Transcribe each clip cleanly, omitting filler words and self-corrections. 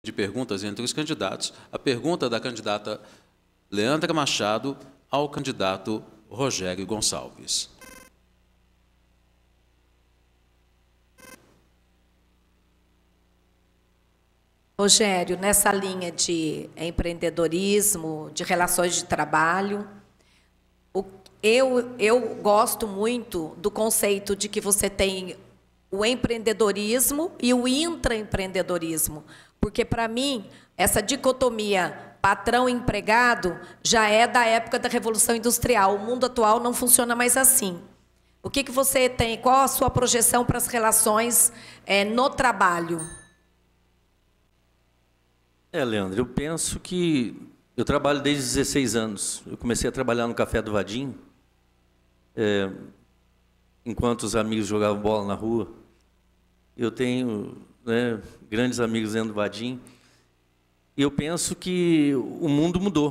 de perguntas entre os candidatos, a pergunta da candidata Leandra Machado ao candidato Rogério Gonçalves. Rogério, nessa linha de empreendedorismo, de relações de trabalho, eu gosto muito do conceito de que você tem o empreendedorismo e o intraempreendedorismo, porque, para mim, essa dicotomia patrão-empregado já é da época da Revolução Industrial. O mundo atual não funciona mais assim. O que você tem? Qual a sua projeção para as relações no trabalho? Leandro, eu penso que eu trabalho desde os 16 anos. Eu comecei a trabalhar no Café do Vadim, enquanto os amigos jogavam bola na rua. Eu tenho grandes amigos dentro do Vadim. E eu penso que o mundo mudou.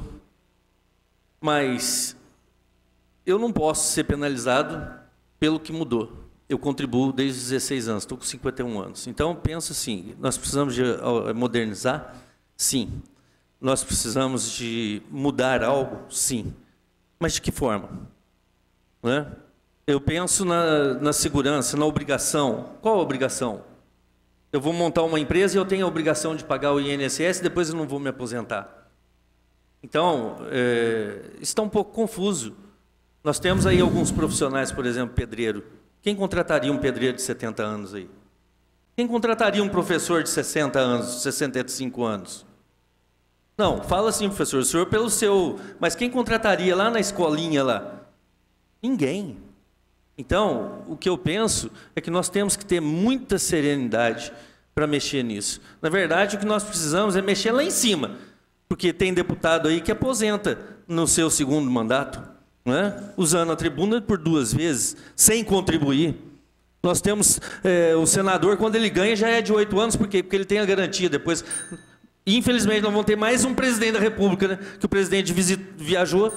Mas eu não posso ser penalizado pelo que mudou. Eu contribuo desde os 16 anos, estou com 51 anos. Então, eu penso assim, nós precisamos de modernizar? Sim. Nós precisamos de mudar algo? Sim. Mas de que forma? Né? Eu penso na segurança, na obrigação. Qual a obrigação? Eu vou montar uma empresa e eu tenho a obrigação de pagar o INSS, depois eu não vou me aposentar. Então, está um pouco confuso. Nós temos aí alguns profissionais, por exemplo, pedreiro. Quem contrataria um pedreiro de 70 anos aí? Quem contrataria um professor de 60 anos, 65 anos? Não, fala assim, professor, o senhor pelo seu... Mas quem contrataria lá na escolinha lá? Ninguém. Então, o que eu penso é que nós temos que ter muita serenidade para mexer nisso. Na verdade, o que nós precisamos é mexer lá em cima, porque tem deputado aí que aposenta no seu segundo mandato, né? Usando a tribuna por 2 vezes, sem contribuir. Nós temos o senador, quando ele ganha, já é de 8 anos, por quê? Porque ele tem a garantia. Depois, infelizmente, nós vamos ter mais um presidente da República, né? Que o presidente viajou.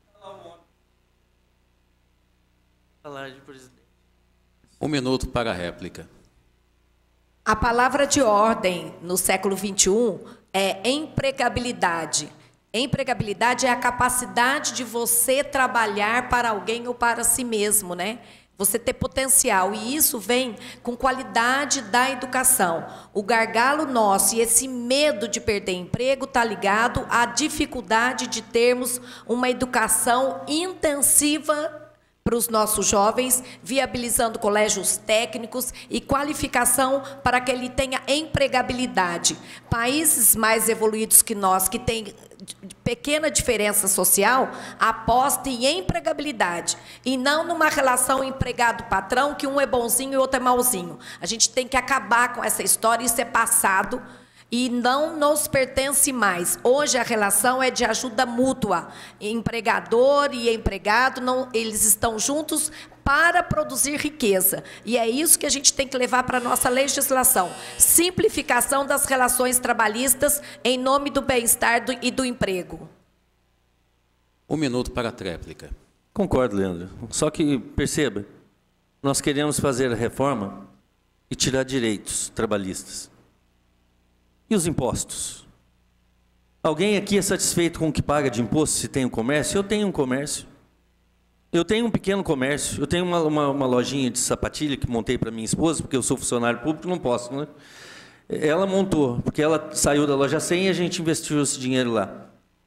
De presidente. 1 minuto para a réplica. A palavra de ordem no século XXI é empregabilidade. Empregabilidade é a capacidade de você trabalhar para alguém ou para si mesmo, né? Você ter potencial, e isso vem com qualidade da educação. O gargalo nosso e esse medo de perder emprego está ligado à dificuldade de termos uma educação intensiva para os nossos jovens, viabilizando colégios técnicos e qualificação para que ele tenha empregabilidade. Países mais evoluídos que nós, que têm pequena diferença social, apostam em empregabilidade e não numa relação empregado-patrão, que um é bonzinho e o outro é mauzinho. A gente tem que acabar com essa história, isso é passado e não nos pertence mais. Hoje a relação é de ajuda mútua. Empregador e empregado, eles estão juntos para produzir riqueza. E é isso que a gente tem que levar para a nossa legislação. Simplificação das relações trabalhistas em nome do bem-estar e do emprego. 1 minuto para a tréplica. Concordo, Leandro. Só que, perceba, nós queremos fazer a reforma e tirar direitos trabalhistas. E os impostos? Alguém aqui é satisfeito com o que paga de imposto se tem um comércio? Eu tenho um comércio. Eu tenho um pequeno comércio. Eu tenho uma lojinha de sapatilha que montei para minha esposa, porque eu sou funcionário público, não posso, né? Ela montou, porque ela saiu da loja 100 e a gente investiu esse dinheiro lá.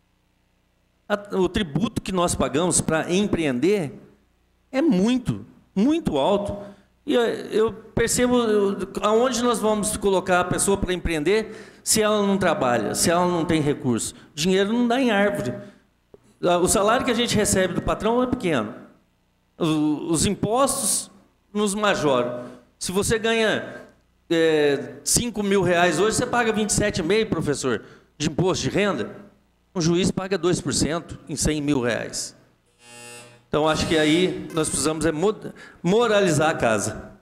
O tributo que nós pagamos para empreender é muito, muito alto. E eu percebo aonde nós vamos colocar a pessoa para empreender se ela não trabalha, se ela não tem recurso. Dinheiro não dá em árvore. O salário que a gente recebe do patrão é pequeno. Os impostos nos majoram. Se você ganha 5 mil reais hoje, você paga 27,5, professor, de imposto de renda. Um juiz paga 2% em 100 mil reais. Então, acho que aí nós precisamos moralizar a casa.